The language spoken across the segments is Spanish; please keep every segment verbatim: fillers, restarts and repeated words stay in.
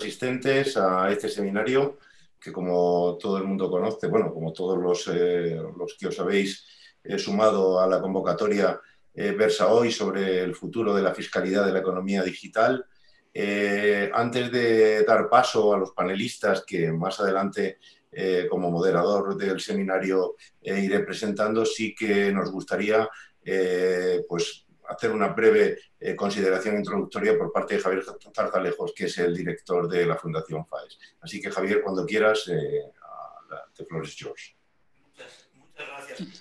asistentes a este seminario que, como todo el mundo conoce, bueno, como todos los, eh, los que os habéis eh, sumado a la convocatoria, eh, versa hoy sobre el futuro de la fiscalidad de la economía digital. Eh, antes de dar paso a los panelistas que más adelante, eh, como moderador del seminario, eh, iré presentando, sí que nos gustaría eh, pues, hacer una breve eh, consideración introductoria por parte de Javier Zarzalejos, que es el director de la Fundación FAES. Así que, Javier, cuando quieras, eh, the floor is yours. Muchas, muchas gracias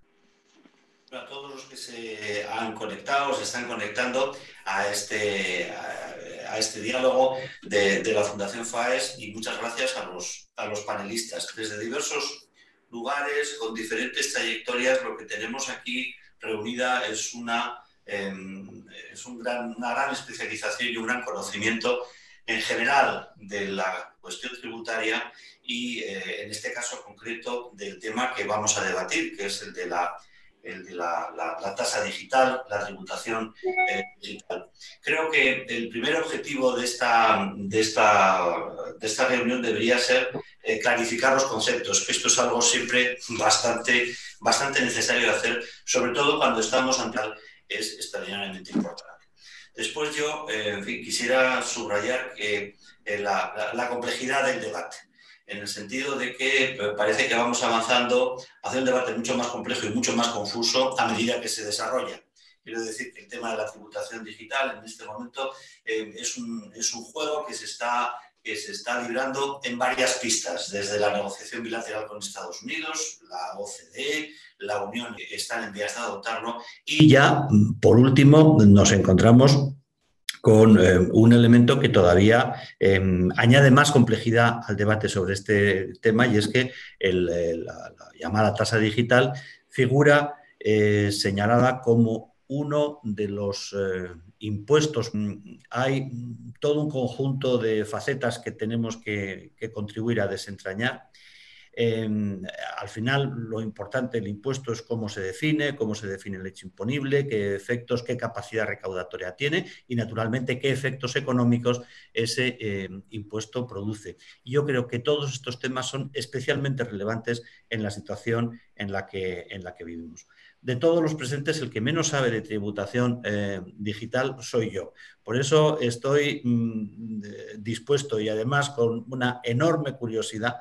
a todos los que se han conectado, se están conectando a este, a, a este diálogo de, de la Fundación FAES, y muchas gracias a los, a los panelistas. Desde diversos lugares, con diferentes trayectorias, lo que tenemos aquí reunida es una, eh, es un gran, una gran especialización y un gran conocimiento en general de la cuestión tributaria y, eh, en este caso concreto, del tema que vamos a debatir, que es el de la el de la, la, la tasa digital, la tributación eh, digital. Creo que el primer objetivo de esta, de esta, de esta reunión debería ser eh, clarificar los conceptos, que esto es algo siempre bastante, bastante necesario de hacer, sobre todo cuando estamos ante algo que es extraordinariamente importante. Después yo, eh, en fin, quisiera subrayar que, eh, la, la, la complejidad del debate, en el sentido de que parece que vamos avanzando hacia un debate mucho más complejo y mucho más confuso a medida que se desarrolla. Quiero decir que el tema de la tributación digital en este momento eh, es, un, es un juego que se, está, que se está librando en varias pistas, desde la negociación bilateral con Estados Unidos, la O C D E, la Unión están en vías de adoptarlo, y ya, por último, nos encontramos con eh, un elemento que todavía eh, añade más complejidad al debate sobre este tema, y es que el, el, la, la llamada tasa digital figura eh, señalada como uno de los eh, impuestos. Hay todo un conjunto de facetas que tenemos que, que contribuir a desentrañar. Eh, al final, lo importante del impuesto es cómo se define, cómo se define el hecho imponible, qué efectos, qué capacidad recaudatoria tiene y, naturalmente, qué efectos económicos ese eh, impuesto produce. Y yo creo que todos estos temas son especialmente relevantes en la situación en la que, en la que vivimos. De todos los presentes, el que menos sabe de tributación eh, digital soy yo. Por eso estoy mmm, dispuesto, y además con una enorme curiosidad,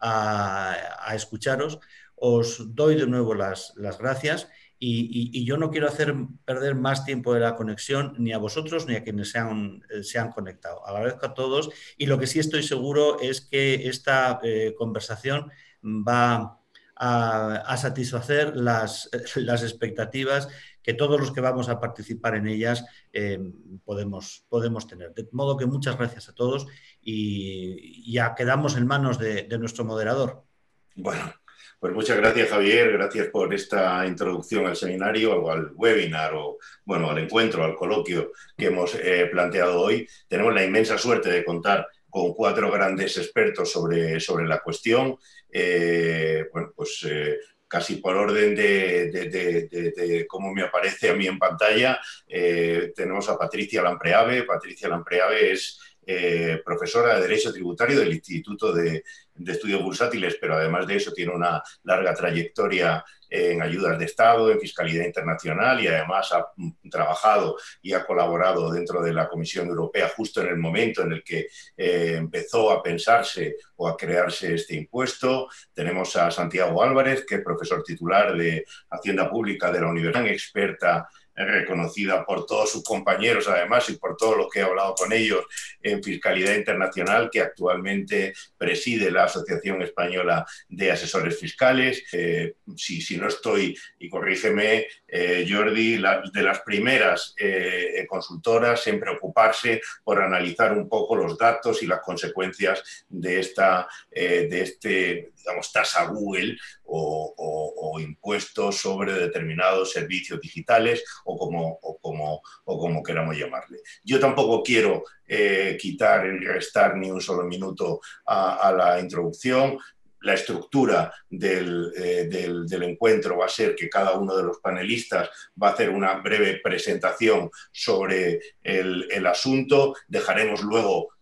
A, a escucharos. Os doy de nuevo las, las gracias y, y, y yo no quiero hacer perder más tiempo de la conexión ni a vosotros ni a quienes se han, se han conectado. Agradezco a todos, y lo que sí estoy seguro es que esta eh, conversación va a, a satisfacer las, las expectativas que todos los que vamos a participar en ellas eh, podemos, podemos tener. De modo que muchas gracias a todos y ya quedamos en manos de, de nuestro moderador. Bueno, pues muchas gracias, Javier. Gracias por esta introducción al seminario o al webinar o, bueno, al encuentro, al coloquio que hemos eh, planteado hoy. Tenemos la inmensa suerte de contar con cuatro grandes expertos sobre, sobre la cuestión. Eh, bueno, pues eh, casi por orden de, de, de, de, de cómo me aparece a mí en pantalla, eh, tenemos a Patricia Lampreave. Patricia Lampreave es eh, profesora de Derecho Tributario del Instituto de, de Estudios Bursátiles, pero además de eso tiene una larga trayectoria en ayudas de Estado, en fiscalidad internacional, y además ha trabajado y ha colaborado dentro de la Comisión Europea justo en el momento en el que eh, empezó a pensarse o a crearse este impuesto. Tenemos a Santiago Álvarez, que es profesor titular de Hacienda Pública de la Universidad, experta reconocida por todos sus compañeros, además, y por todo lo que he hablado con ellos en fiscalidad internacional, que actualmente preside la Asociación Española de Asesores Fiscales. Eh, si, si no estoy, y corrígeme, eh, Jordi, la, de las primeras eh, consultoras en preocuparse por analizar un poco los datos y las consecuencias de esta, eh, de este, digamos, tasa Google o, o, o impuestos sobre determinados servicios digitales, o como, o, como, o como queramos llamarle. Yo tampoco quiero eh, quitar y restar ni un solo minuto a, a la introducción. La estructura del, eh, del, del encuentro va a ser que cada uno de los panelistas va a hacer una breve presentación sobre el, el asunto. Dejaremos luego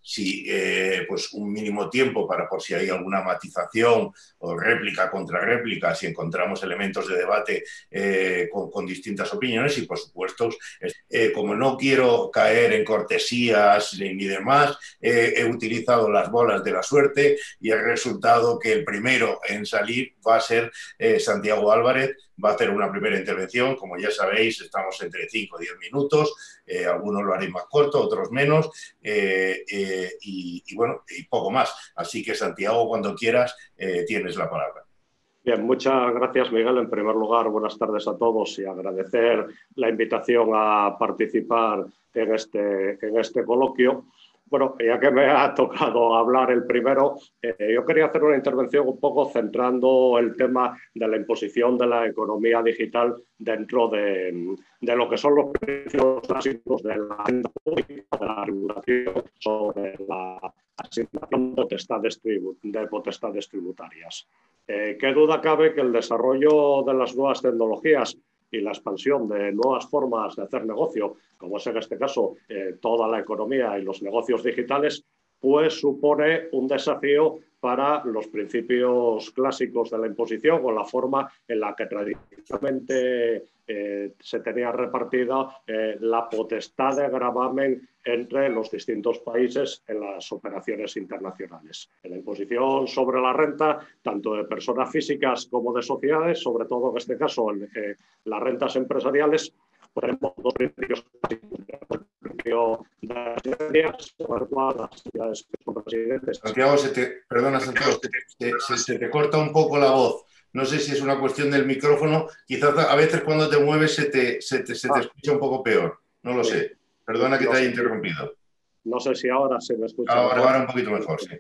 si eh, pues un mínimo tiempo para por si hay alguna matización o réplica contra réplica, si encontramos elementos de debate eh, con, con distintas opiniones y, por supuesto, eh, como no quiero caer en cortesías ni, ni demás, eh, he utilizado las bolas de la suerte y ha resultado que el primero en salir va a ser eh, Santiago Álvarez. Va a hacer una primera intervención, como ya sabéis, estamos entre cinco y diez minutos, eh, algunos lo haréis más corto, otros menos, eh, eh, y, y bueno, y poco más. Así que, Santiago, cuando quieras, eh, tienes la palabra. Bien, muchas gracias, Miguel. En primer lugar, buenas tardes a todos y agradecer la invitación a participar en este, en este coloquio. Bueno, ya que me ha tocado hablar el primero, eh, yo quería hacer una intervención un poco centrando el tema de la imposición de la economía digital dentro de, de lo que son los principios básicos de la agenda pública de la regulación sobre la asignación de potestades, tribu de potestades tributarias. Eh, qué duda cabe que el desarrollo de las nuevas tecnologías y la expansión de nuevas formas de hacer negocio, como es en este caso eh, toda la economía y los negocios digitales, pues supone un desafío para los principios clásicos de la imposición o la forma en la que tradicionalmente eh, se tenía repartida eh, la potestad de gravamen entre los distintos países en las operaciones internacionales. En la imposición sobre la renta, tanto de personas físicas como de sociedades, sobre todo en este caso en, eh, las rentas empresariales, tenemos dos principios básicos. El principio de la residencia, sobre todo las sociedades que son residentes. Santiago, se te, perdona, Santiago, se te, se, se te corta un poco la voz. No sé si es una cuestión del micrófono. Quizás a veces cuando te mueves se te, se te, se te ah. escucha un poco peor. No lo sí. sé. Perdona que no te haya sé. interrumpido. No sé si ahora se me escucha ahora, mejor. Ahora un poquito mejor, sí.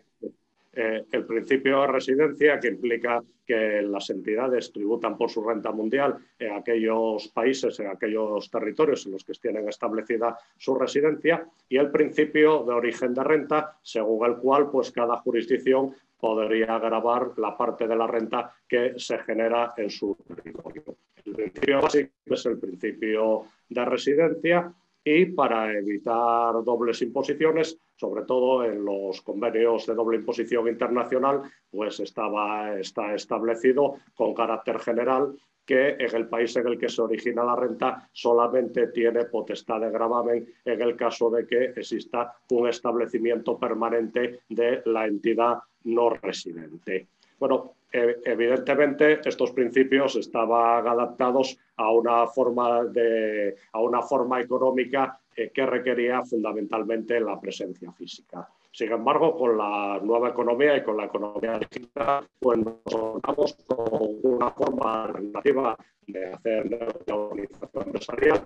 Eh, el principio de residencia, que implica que las entidades tributan por su renta mundial en aquellos países, en aquellos territorios en los que tienen establecida su residencia, y el principio de origen de renta, según el cual pues, cada jurisdicción podría gravar la parte de la renta que se genera en su territorio. El principio básico es el principio de residencia, y para evitar dobles imposiciones, sobre todo en los convenios de doble imposición internacional, pues estaba, está establecido con carácter general que en el país en el que se origina la renta solamente tiene potestad de gravamen en el caso de que exista un establecimiento permanente de la entidad no residente. Bueno, evidentemente estos principios estaban adaptados a una forma, de, a una forma económica que requería fundamentalmente la presencia física. Sin embargo, con la nueva economía y con la economía digital, pues nos encontramos con una forma alternativa de hacer la organización empresarial,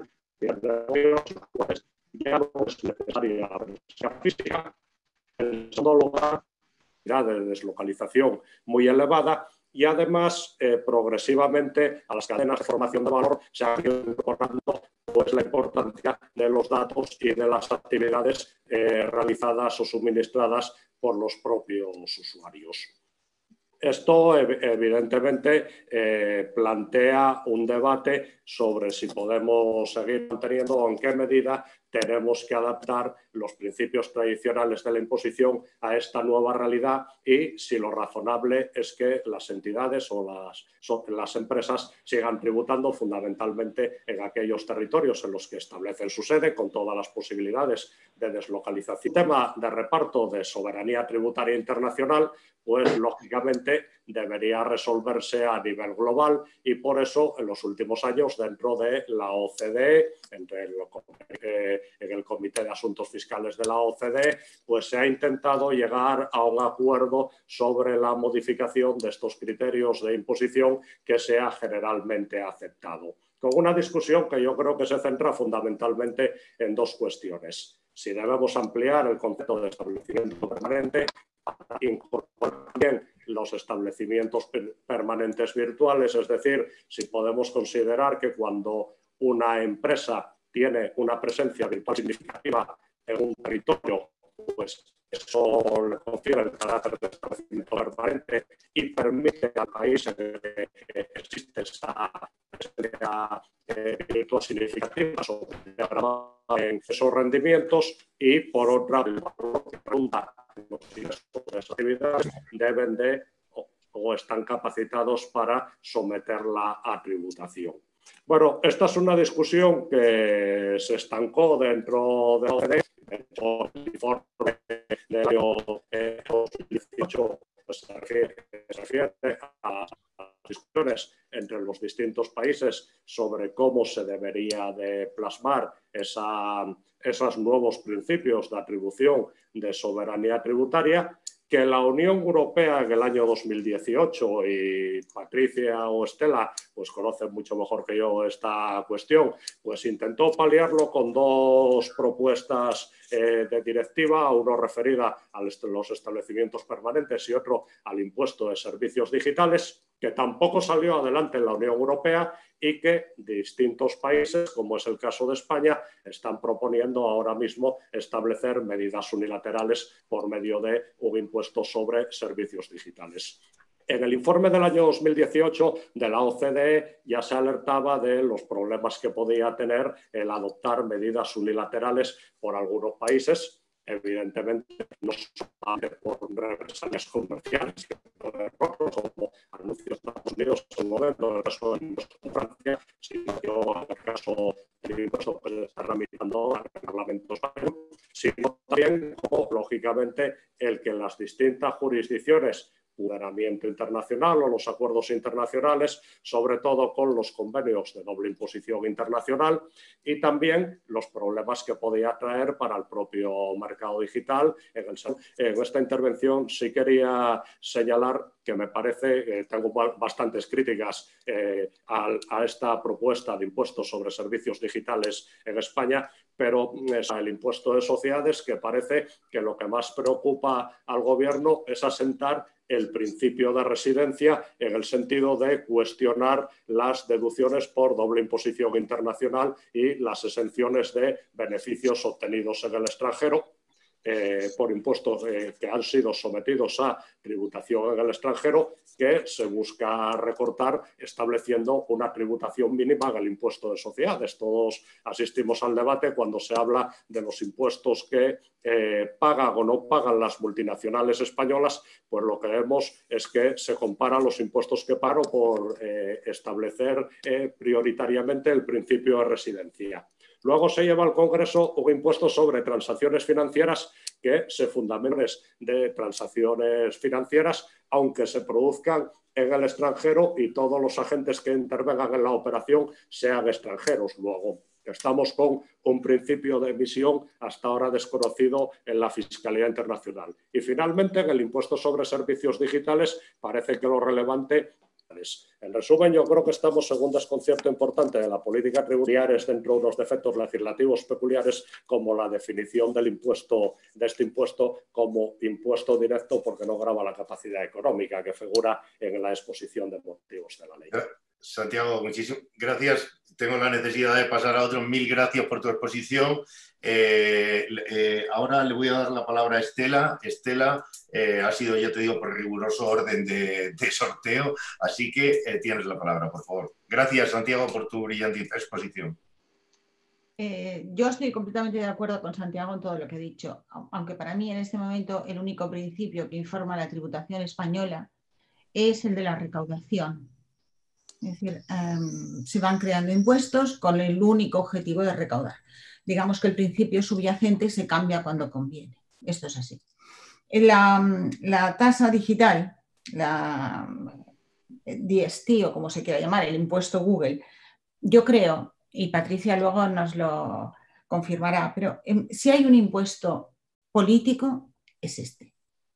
pues ya no es necesaria la presencia física. En segundo lugar, de deslocalización muy elevada y además eh, progresivamente a las cadenas de formación de valor se ha ido incorporando pues, la importancia de los datos y de las actividades eh, realizadas o suministradas por los propios usuarios. Esto evidentemente eh, plantea un debate sobre si podemos seguir manteniendo o en qué medida tenemos que adaptar los principios tradicionales de la imposición a esta nueva realidad y si lo razonable es que las entidades o las, las empresas sigan tributando fundamentalmente en aquellos territorios en los que establecen su sede con todas las posibilidades de deslocalización. El tema de reparto de soberanía tributaria internacional, pues lógicamente debería resolverse a nivel global y por eso en los últimos años dentro de la O C D E, entre el, en el Comité de Asuntos Fiscales de la O C D E, pues se ha intentado llegar a un acuerdo sobre la modificación de estos criterios de imposición que sea generalmente aceptado. Con una discusión que yo creo que se centra fundamentalmente en dos cuestiones. Si debemos ampliar el concepto de establecimiento permanente, incorporar también los establecimientos permanentes virtuales, es decir, si podemos considerar que cuando una empresa tiene una presencia virtual significativa en un territorio pues eso le confiere el carácter de establecimiento permanente y permite al país en el que existe esa presencia virtual significativa sobre en esos rendimientos, y por otra, lo que pregunta sobre esas actividades deben de o, o están capacitados para someterla a tributación. Bueno, esta es una discusión que se estancó dentro de la O C D E. El informe del año dos mil dieciocho pues, se refiere, se refiere a discusiones entre los distintos países sobre cómo se debería de plasmar esa, esos nuevos principios de atribución de soberanía tributaria, que la Unión Europea en el año dos mil dieciocho, y Patricia o Estela pues conocen mucho mejor que yo esta cuestión, pues intentó paliarlo con dos propuestas eh, de directiva, uno referida a los establecimientos permanentes y otro al impuesto de servicios digitales, que tampoco salió adelante en la Unión Europea y que distintos países, como es el caso de España, están proponiendo ahora mismo establecer medidas unilaterales por medio de un impuesto sobre servicios digitales. En el informe del año dos mil dieciocho de la O C D E ya se alertaba de los problemas que podía tener el adoptar medidas unilaterales por algunos países, evidentemente no solamente por represalias comerciales, como anuncios de Estados Unidos en el momento, en el caso de Francia, sino que en el caso del impuesto que se está tramitando al Parlamento español, sino también, como, lógicamente, el que en las distintas jurisdicciones ordenamiento internacional o los acuerdos internacionales, sobre todo con los convenios de doble imposición internacional, y también los problemas que podía traer para el propio mercado digital. En, el, en esta intervención sí quería señalar que me parece, eh, tengo bastantes críticas eh, a, a esta propuesta de impuestos sobre servicios digitales en España, pero es el impuesto de sociedades, que parece que lo que más preocupa al gobierno es asentar el principio de residencia en el sentido de cuestionar las deducciones por doble imposición internacional y las exenciones de beneficios obtenidos en el extranjero eh, por impuestos eh, que han sido sometidos a tributación en el extranjero, que se busca recortar estableciendo una tributación mínima en el impuesto de sociedades. Todos asistimos al debate cuando se habla de los impuestos que eh, pagan o no pagan las multinacionales españolas, pues lo que vemos es que se comparan los impuestos que pagan por eh, establecer eh, prioritariamente el principio de residencia. Luego se lleva al Congreso un impuesto sobre transacciones financieras que se fundamentan de transacciones financieras, aunque se produzcan en el extranjero y todos los agentes que intervengan en la operación sean extranjeros. Luego estamos con un principio de emisión hasta ahora desconocido en la fiscalía internacional. Y finalmente, en el impuesto sobre servicios digitales, parece que lo relevante. En resumen, yo creo que estamos en un desconcierto importante de la política tributaria dentro de unos defectos legislativos peculiares, como la definición del impuesto, de este impuesto como impuesto directo porque no grava la capacidad económica que figura en la exposición de motivos de la ley. Santiago, muchísimas gracias. Tengo la necesidad de pasar a otro. Mil gracias por tu exposición. Eh, eh, ahora le voy a dar la palabra a Estela. Estela eh, ha sido, ya te digo, por riguroso orden de, de sorteo, así que eh, tienes la palabra, por favor. Gracias, Santiago, por tu brillante exposición. Eh, yo estoy completamente de acuerdo con Santiago en todo lo que ha dicho, aunque para mí en este momento el único principio que informa la tributación española es el de la recaudación. Es decir, um, se van creando impuestos con el único objetivo de recaudar. Digamos que el principio subyacente se cambia cuando conviene. Esto es así. La, la tasa digital, la D S T o como se quiera llamar, el impuesto Google, yo creo, y Patricia luego nos lo confirmará, pero eh, si hay un impuesto político, es este.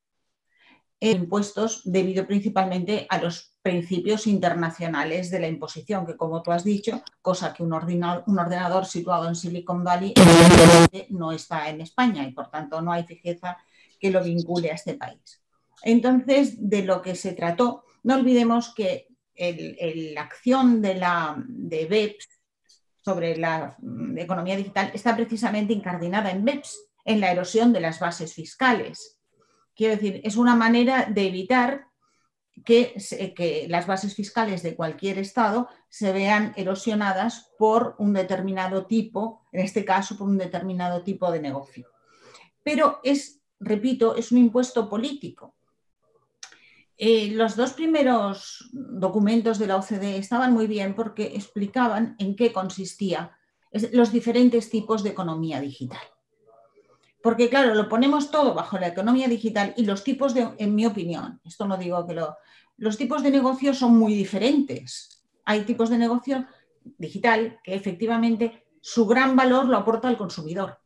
Impuestos debido principalmente a los principios internacionales de la imposición, que como tú has dicho, cosa que un ordenador, un ordenador situado en Silicon Valley evidentemente no está en España y por tanto no hay fijeza que lo vincule a este país. Entonces, de lo que se trató, no olvidemos que el, el, la acción de la de B E P S sobre la economía digital está precisamente incardinada en B E P S, en la erosión de las bases fiscales. Quiero decir, es una manera de evitar que, que las bases fiscales de cualquier Estado se vean erosionadas por un determinado tipo, en este caso por un determinado tipo de negocio. Pero es, repito, es un impuesto político. Eh, los dos primeros documentos de la O C D E estaban muy bien porque explicaban en qué consistía los diferentes tipos de economía digital. Porque, claro, lo ponemos todo bajo la economía digital y los tipos de, en mi opinión, esto no digo que lo... Los tipos de negocio son muy diferentes. Hay tipos de negocio digital que efectivamente su gran valor lo aporta al consumidor.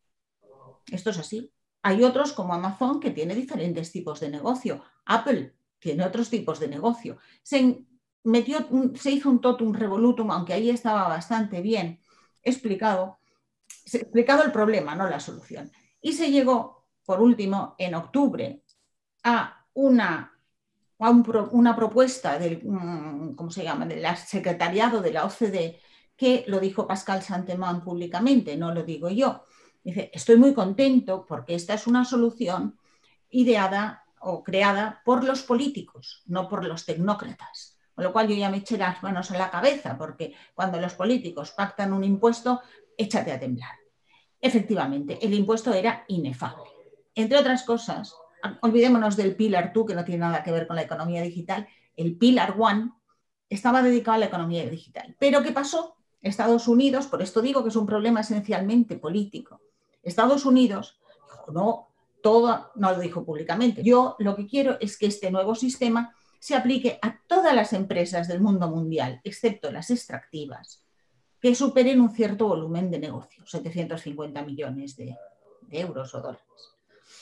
Esto es así. Hay otros como Amazon que tiene diferentes tipos de negocio. Apple tiene otros tipos de negocio. Se, metió, se hizo un totum revolutum, aunque ahí estaba bastante bien explicado, se explicado el problema, no la solución. Y se llegó, por último, en octubre, a una, a un, una propuesta del, ¿cómo se llama?, del secretariado de la O C D E, que lo dijo Pascal Saint-Amand públicamente, no lo digo yo. Dice, estoy muy contento porque esta es una solución ideada o creada por los políticos, no por los tecnócratas. Con lo cual yo ya me eché las manos a la cabeza, porque cuando los políticos pactan un impuesto, échate a temblar. Efectivamente, el impuesto era inefable. Entre otras cosas, olvidémonos del Pilar dos, que no tiene nada que ver con la economía digital. El Pilar uno estaba dedicado a la economía digital. ¿Pero qué pasó? Estados Unidos, por esto digo que es un problema esencialmente político. Estados Unidos dijo, no, todo, no lo dijo públicamente. Yo lo que quiero es que este nuevo sistema se aplique a todas las empresas del mundo mundial, excepto las extractivas, que superen un cierto volumen de negocio, setecientos cincuenta millones de, de euros o dólares.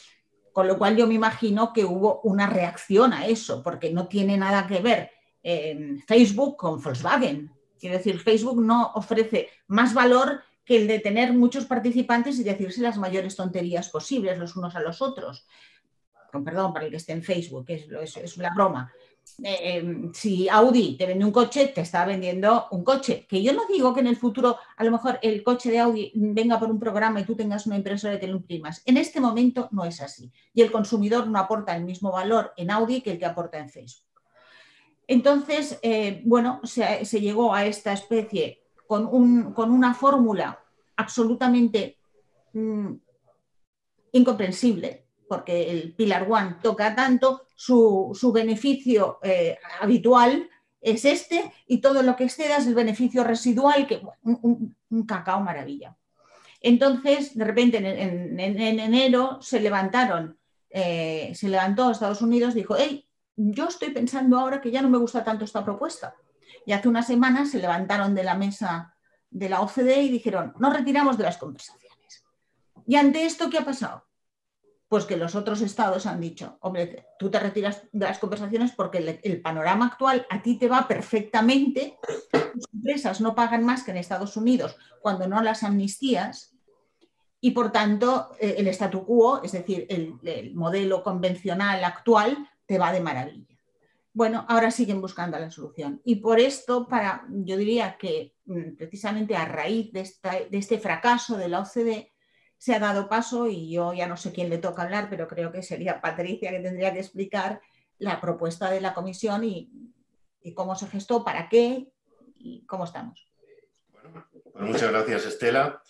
Con lo cual yo me imagino que hubo una reacción a eso, porque no tiene nada que ver eh, Facebook con Volkswagen. Quiero decir, Facebook no ofrece más valor que el de tener muchos participantes y decirse las mayores tonterías posibles los unos a los otros. Con perdón para el que esté en Facebook, es, es, es una broma. Eh, eh, si Audi te vende un coche, te está vendiendo un coche. Que yo no digo que en el futuro a lo mejor el coche de Audi venga por un programa y tú tengas una impresora y te lo imprimas. En este momento no es así. Y el consumidor no aporta el mismo valor en Audi que el que aporta en Facebook. Entonces, eh, bueno, se, se llegó a esta especie con, un, con una fórmula absolutamente mmm, incomprensible, porque el Pilar uno toca tanto, su, su beneficio eh, habitual es este y todo lo que exceda es el beneficio residual, que bueno, un, un cacao maravilla. Entonces, de repente, en, en, en enero se levantaron, eh, se levantó Estados Unidos, dijo, hey, yo estoy pensando ahora que ya no me gusta tanto esta propuesta. Y hace unas semanas se levantaron de la mesa de la O C D E y dijeron, nos retiramos de las conversaciones. Y ante esto, ¿qué ha pasado? Pues que los otros estados han dicho, hombre, tú te retiras de las conversaciones porque el, el panorama actual a ti te va perfectamente, tus empresas no pagan más que en Estados Unidos cuando no las amnistías y por tanto el statu quo, es decir, el, el modelo convencional actual te va de maravilla. Bueno, ahora siguen buscando la solución y por esto, para, yo diría que precisamente a raíz de, esta, de este fracaso de la O C D E, se ha dado paso, y yo ya no sé quién le toca hablar, pero creo que sería Patricia que tendría que explicar la propuesta de la comisión y, y cómo se gestó, para qué y cómo estamos. Bueno, pues muchas gracias, Estela.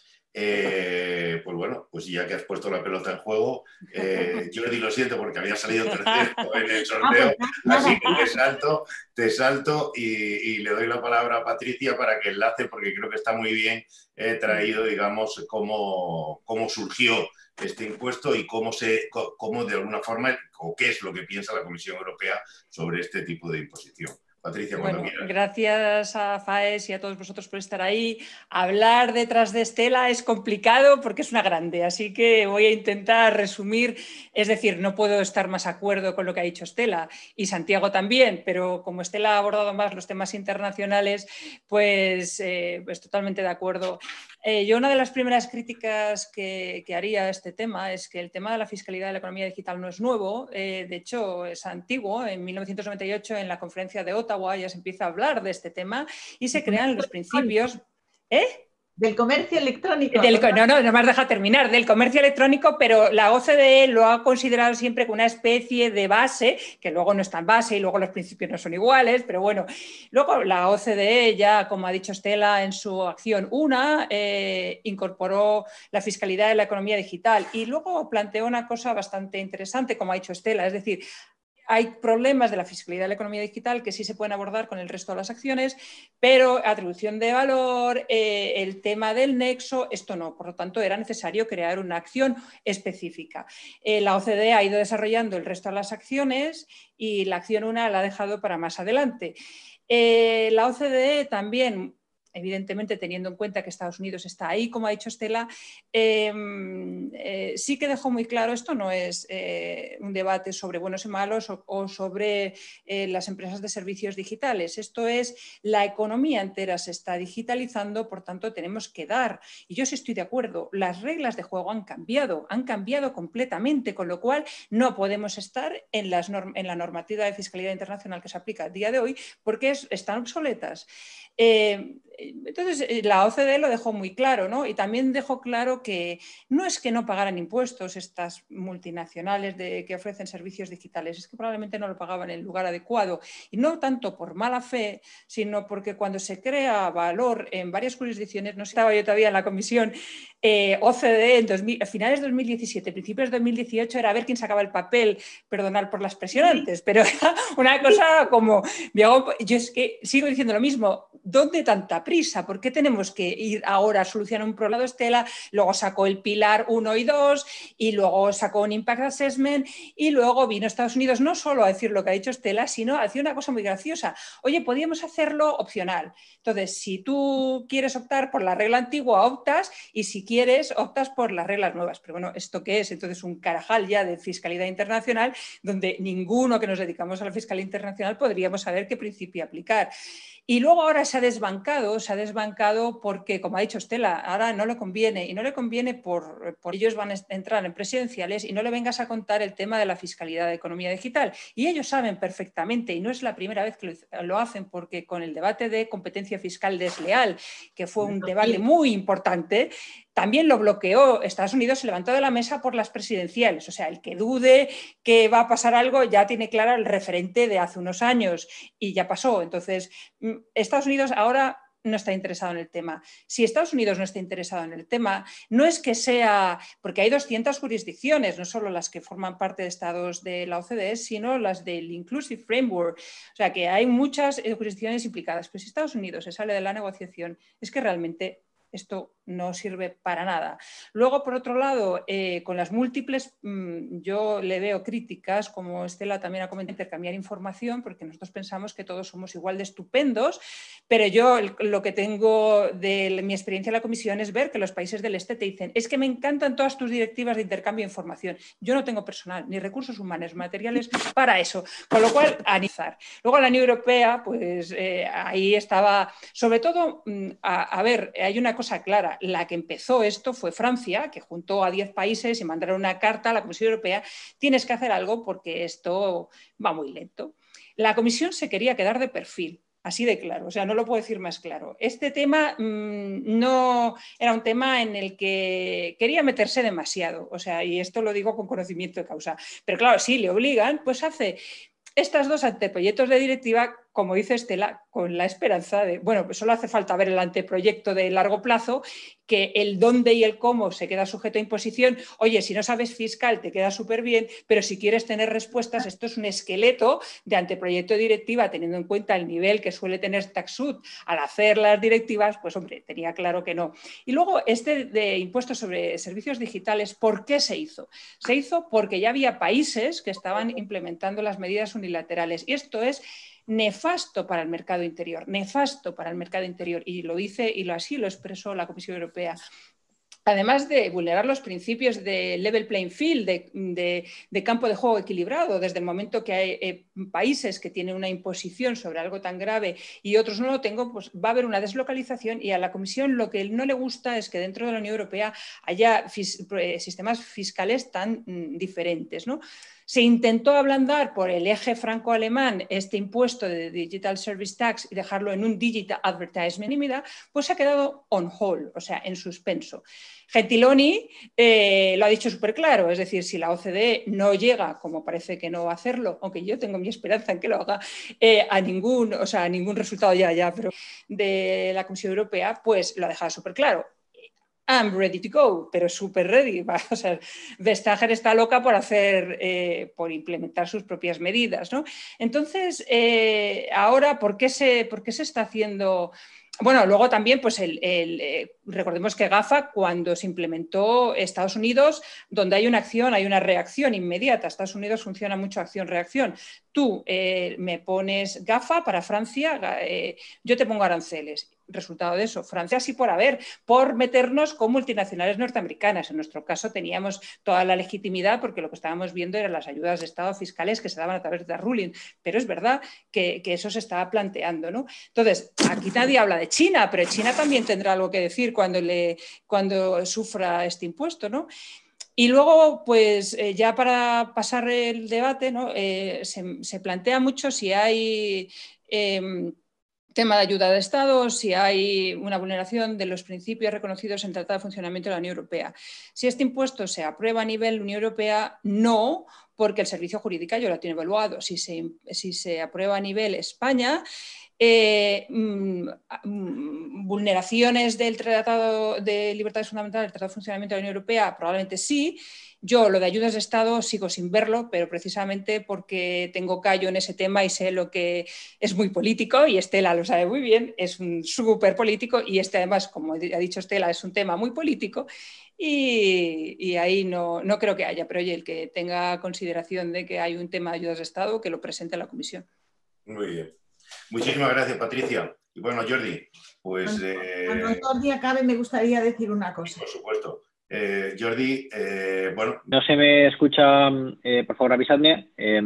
Eh, pues bueno, pues ya que has puesto la pelota en juego, eh, Jordi, lo siento porque había salido tercero en el sorteo, así que te salto, te salto y, y le doy la palabra a Patricia para que enlace, porque creo que está muy bien eh, traído, digamos, cómo, cómo surgió este impuesto y cómo, se, cómo de alguna forma, o qué es lo que piensa la Comisión Europea sobre este tipo de imposición. Patricia, cuando bueno, quieras. Gracias a Faes y a todos vosotros por estar ahí. Hablar detrás de Estela es complicado porque es una grande, así que voy a intentar resumir. Es decir, no puedo estar más de acuerdo con lo que ha dicho Estela y Santiago también, pero como Estela ha abordado más los temas internacionales, pues, eh, pues totalmente de acuerdo. Eh, yo una de las primeras críticas que, que haría a este tema es que el tema de la fiscalidad de la economía digital no es nuevo, eh, de hecho es antiguo. En mil novecientos noventa y ocho en la conferencia de Ottawa ya se empieza a hablar de este tema y se crean los principios. ¿Eh? Del comercio electrónico. Del, no, no, no me has dejado terminar, del comercio electrónico, pero la O C D E lo ha considerado siempre como una especie de base, que luego no es tan base y luego los principios no son iguales, pero bueno. Luego la O C D E ya, como ha dicho Estela en su acción una, eh, incorporó la fiscalidad de la economía digital y luego planteó una cosa bastante interesante, como ha dicho Estela, es decir, hay problemas de la fiscalidad de la economía digital que sí se pueden abordar con el resto de las acciones, pero atribución de valor, eh, el tema del nexo, esto no. Por lo tanto, era necesario crear una acción específica. Eh, la O C D E ha ido desarrollando el resto de las acciones y la acción una la ha dejado para más adelante. Eh, la O C D E también, evidentemente teniendo en cuenta que Estados Unidos está ahí, como ha dicho Estela, eh, eh, sí que dejó muy claro, esto no es eh, un debate sobre buenos y malos o, o sobre eh, las empresas de servicios digitales, esto es la economía entera se está digitalizando, por tanto tenemos que dar, y yo sí estoy de acuerdo, las reglas de juego han cambiado, han cambiado completamente, con lo cual no podemos estar en, las norm en la normativa de fiscalidad internacional que se aplica a día de hoy porque es, están obsoletas. Eh, entonces, la O C D E lo dejó muy claro, ¿no? Y también dejó claro que no es que no pagaran impuestos estas multinacionales de, que ofrecen servicios digitales, es que probablemente no lo pagaban en el lugar adecuado. Y no tanto por mala fe, sino porque cuando se crea valor en varias jurisdicciones, no estaba yo todavía en la comisión, eh, O C D E en dos mil, a finales de dos mil diecisiete, principios de dos mil dieciocho, era a ver quién sacaba el papel, perdonad por la expresión antes, pero era una cosa como, yo es que sigo diciendo lo mismo, ¿dónde tanta prisa? ¿Por qué tenemos que ir ahora a solucionar un problema de Estela? Luego sacó el pilar uno y dos y luego sacó un Impact Assessment y luego vino a Estados Unidos no solo a decir lo que ha dicho Estela, sino a decir una cosa muy graciosa. Oye, podríamos hacerlo opcional. Entonces, si tú quieres optar por la regla antigua, optas, y si quieres, optas por las reglas nuevas. Pero bueno, ¿esto qué es? Entonces, un carajal ya de fiscalidad internacional donde ninguno que nos dedicamos a la fiscalidad internacional podríamos saber qué principio aplicar. Y luego ahora se ha desbancado, se ha desbancado porque, como ha dicho Estela, ahora no le conviene, y no le conviene por, por ellos van a entrar en presidenciales y no le vengas a contar el tema de la fiscalidad de economía digital. Y ellos saben perfectamente, y no es la primera vez que lo, lo hacen, porque con el debate de competencia fiscal desleal, que fue un debate muy importante, también lo bloqueó. Estados Unidos se levantó de la mesa por las presidenciales. O sea, el que dude que va a pasar algo ya tiene claro el referente de hace unos años y ya pasó. Entonces, Estados Unidos ahora no está interesado en el tema. Si Estados Unidos no está interesado en el tema, no es que sea, porque hay doscientas jurisdicciones, no solo las que forman parte de estados de la O C D E, sino las del Inclusive Framework. O sea, que hay muchas jurisdicciones implicadas. Pero si Estados Unidos se sale de la negociación, es que realmente esto no sirve para nada. Luego, por otro lado, eh, con las múltiples, mmm, yo le veo críticas, como Estela también ha comentado, intercambiar información, porque nosotros pensamos que todos somos igual de estupendos, pero yo lo que tengo de mi experiencia en la comisión es ver que los países del este te dicen, es que me encantan todas tus directivas de intercambio de información. Yo no tengo personal, ni recursos humanos, materiales para eso, con lo cual, analizar. Luego la Unión Europea, pues eh, ahí estaba, sobre todo, a, a ver, hay una cosa clara, la que empezó esto fue Francia, que juntó a diez países y mandaron una carta a la Comisión Europea, tienes que hacer algo porque esto va muy lento. La Comisión se quería quedar de perfil, así de claro, o sea, no lo puedo decir más claro. Este tema mmm, no era un tema en el que quería meterse demasiado, o sea, y esto lo digo con conocimiento de causa, pero claro, si le obligan, pues hace estas dos anteproyectos de directiva, como dice Estela, con la esperanza de, bueno, pues solo hace falta ver el anteproyecto de largo plazo, que el dónde y el cómo se queda sujeto a imposición. Oye, si no sabes fiscal te queda súper bien, pero si quieres tener respuestas, esto es un esqueleto de anteproyecto de directiva, teniendo en cuenta el nivel que suele tener Taxud al hacer las directivas, pues hombre, tenía claro que no. Y luego este de impuestos sobre servicios digitales, ¿por qué se hizo? Se hizo porque ya había países que estaban implementando las medidas unilaterales y esto es nefasto para el mercado interior, nefasto para el mercado interior y lo dice y lo así lo expresó la Comisión Europea. Además de vulnerar los principios de level playing field, de, de, de campo de juego equilibrado, desde el momento que hay eh, países que tienen una imposición sobre algo tan grave y otros no lo tengo, pues va a haber una deslocalización y a la Comisión lo que no le gusta es que dentro de la Unión Europea haya fis, sistemas fiscales tan mm, diferentes, ¿no? Se intentó ablandar por el eje franco-alemán este impuesto de Digital Service Tax y dejarlo en un Digital Advertisement Limited, pues se ha quedado on hold, o sea, en suspenso. Gentiloni eh, lo ha dicho súper claro, es decir, si la O C D E no llega, como parece que no va a hacerlo, aunque yo tengo mi esperanza en que lo haga, eh, a ningún, o sea, a ningún resultado ya, ya, pero de la Comisión Europea, pues lo ha dejado súper claro. I'm ready to go, pero súper ready. O sea, Vestager está loca por hacer, eh, por implementar sus propias medidas, ¿no? Entonces, eh, ahora, ¿por qué se, por qué se está haciendo? Bueno, luego también, pues el, el, eh, recordemos que GAFA, cuando se implementó Estados Unidos, donde hay una acción, hay una reacción inmediata. Estados Unidos funciona mucho acción-reacción. Tú eh, me pones GAFA para Francia, eh, yo te pongo aranceles. Resultado de eso, Francia sí por haber, por meternos con multinacionales norteamericanas. En nuestro caso teníamos toda la legitimidad porque lo que estábamos viendo eran las ayudas de Estado fiscales que se daban a través de ruling, pero es verdad que, que eso se estaba planteando, ¿no? Entonces, aquí nadie habla de China, pero China también tendrá algo que decir cuando, le, cuando sufra este impuesto, ¿no? Y luego, pues eh, ya para pasar el debate, ¿no? eh, se, se plantea mucho si hay... Eh, tema de ayuda de Estado, si hay una vulneración de los principios reconocidos en el Tratado de Funcionamiento de la Unión Europea. Si este impuesto se aprueba a nivel Unión Europea, no, porque el Servicio Jurídico ya lo tiene evaluado. Si se, si se aprueba a nivel España, eh, mm, vulneraciones del Tratado de Libertades Fundamentales, del Tratado de Funcionamiento de la Unión Europea, probablemente sí. Yo lo de ayudas de Estado sigo sin verlo, pero precisamente porque tengo callo en ese tema y sé lo que es muy político, y Estela lo sabe muy bien, es un súper político, y este además, como ha dicho Estela, es un tema muy político, y, y ahí no, no creo que haya, pero oye, el que tenga consideración de que hay un tema de ayudas de Estado, que lo presente a la Comisión. Muy bien. Muchísimas gracias, Patricia. Y bueno, Jordi, pues... Cuando, eh... cuando Jordi acabe, me gustaría decir una cosa. Por supuesto. Eh, Jordi, eh, bueno... No se me escucha, eh, por favor avisadme. Eh,